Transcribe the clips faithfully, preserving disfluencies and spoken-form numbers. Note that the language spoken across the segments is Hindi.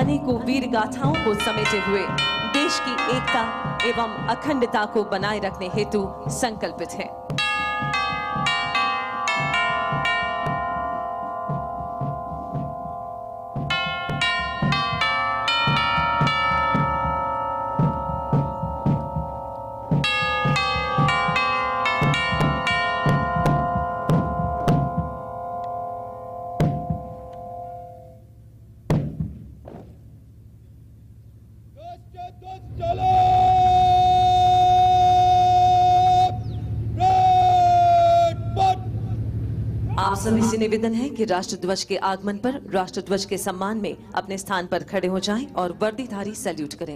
अनेकों वीर गाथाओं को समेटे हुए देश की एकता एवं अखंडता को बनाए रखने हेतु संकल्पित है। आप सभी से निवेदन है कि राष्ट्रध्वज के आगमन पर राष्ट्रध्वज के सम्मान में अपने स्थान पर खड़े हो जाएं और वर्दीधारी सैल्यूट करें।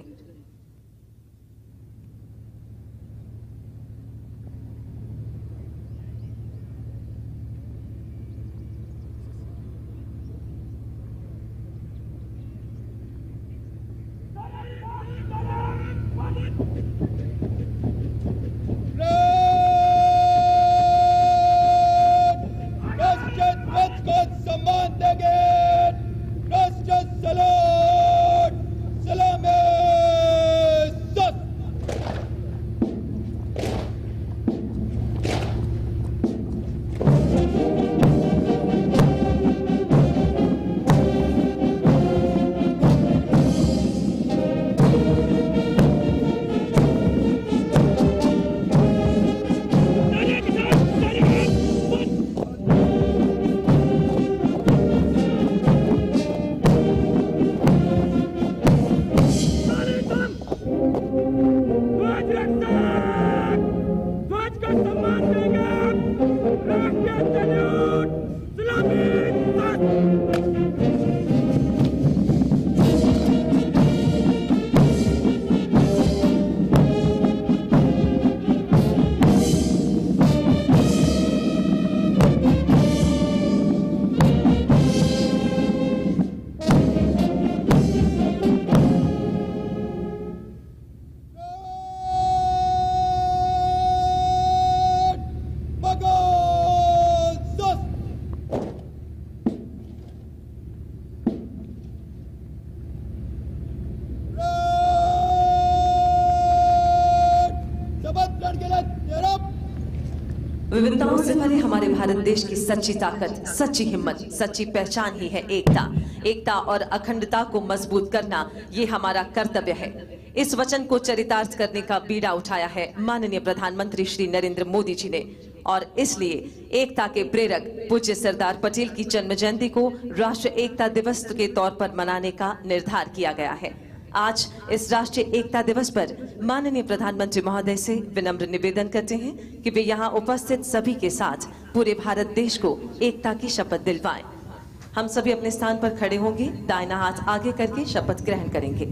विविधताओं से भरे हमारे भारत देश की सच्ची ताकत, सच्ची हिम्मत, सच्ची पहचान ही है एकता। एकता और अखंडता को मजबूत करना ये हमारा कर्तव्य है। इस वचन को चरितार्थ करने का बीड़ा उठाया है माननीय प्रधानमंत्री श्री नरेंद्र मोदी जी ने, और इसलिए एकता के प्रेरक पूज्य सरदार पटेल की जन्म जयंती को राष्ट्रीय एकता दिवस के तौर पर मनाने का निर्धार किया गया है। आज इस राष्ट्रीय एकता दिवस पर माननीय प्रधानमंत्री महोदय से विनम्र निवेदन करते हैं कि वे यहाँ उपस्थित सभी के साथ पूरे भारत देश को एकता की शपथ दिलवाएं। हम सभी अपने स्थान पर खड़े होंगे, दाहिना हाथ आगे करके शपथ ग्रहण करेंगे।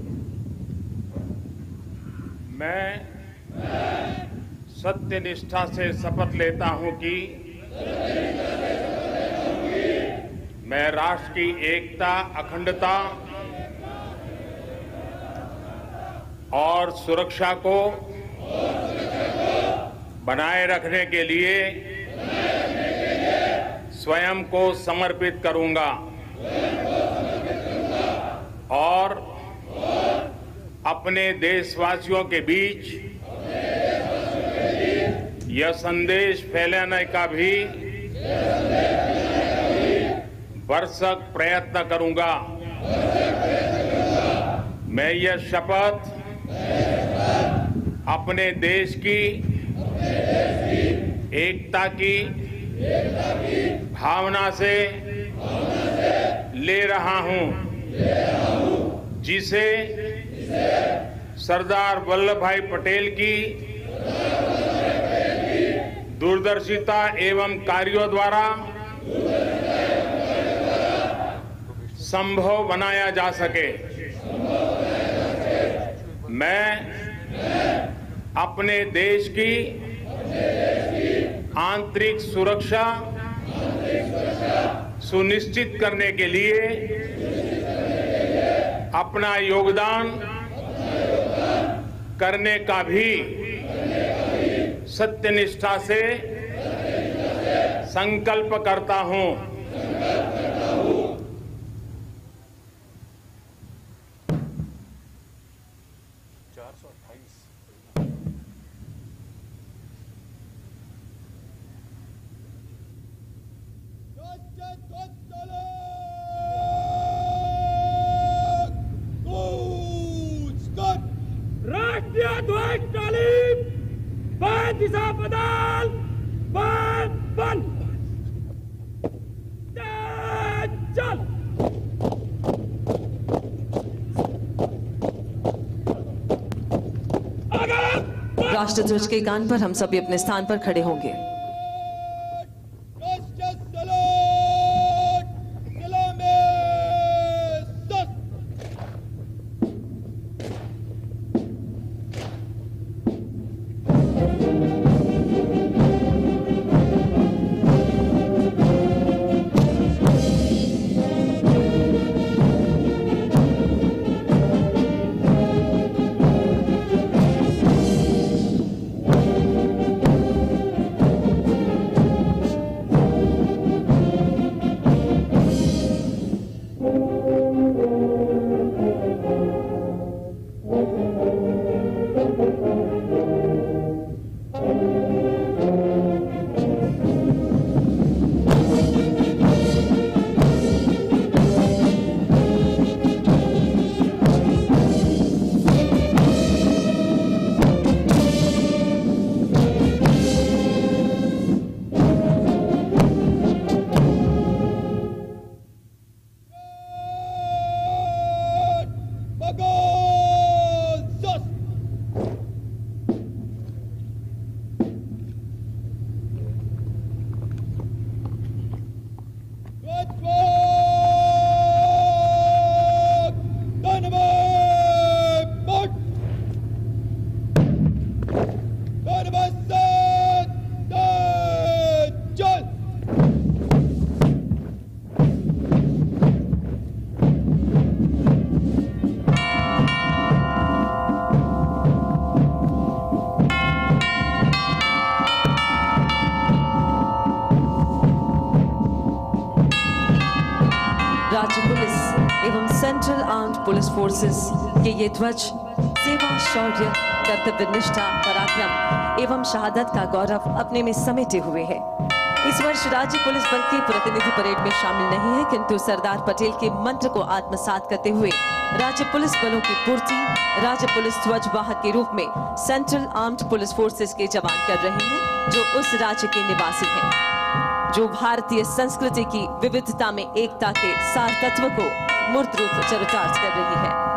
मैं सत्य निष्ठा से शपथ लेता हूं कि मैं राष्ट्र की एकता, अखंडता और सुरक्षा को बनाए रखने के लिए स्वयं को समर्पित करूंगा और अपने देशवासियों के बीच यह संदेश फैलाने का भी भरसक प्रयत्न करूंगा। मैं यह शपथ अपने देश की एकता की भावना से ले रहा हूं, जिसे सरदार वल्लभ भाई पटेल की दूरदर्शिता एवं कार्यों द्वारा संभव बनाया जा सके। मैं अपने देश की आंतरिक सुरक्षा सुनिश्चित करने के लिए अपना योगदान करने का भी सत्यनिष्ठा से संकल्प करता हूं। राष्ट्रीय ध्वज तालीम बंद, दिशा बदल, बंद बंद, चल। राष्ट्रध्वज के गान पर हम सभी अपने स्थान पर खड़े होंगे। राज्य पुलिस एवं सेंट्रल आर्म्ड पुलिस फोर्सेस के ये ध्वज सेवा, शौर्य, कर्तव्य निष्ठा, पराक्रम एवं शहादत का गौरव अपने में समेटे हुए है। इस वर्ष राज्य पुलिस बल के प्रतिनिधि परेड में शामिल नहीं है, किंतु सरदार पटेल के मंत्र को आत्मसात करते हुए राज्य पुलिस बलों की पूर्ति राज्य पुलिस ध्वज वाहक के रूप में सेंट्रल आर्म्ड पुलिस फोर्सेस के जवान कर रहे हैं, जो उस राज्य के निवासी हैं, जो भारतीय संस्कृति की विविधता में एकता के सार तत्व को मूर्त रूप चरितार्थ कर रही है।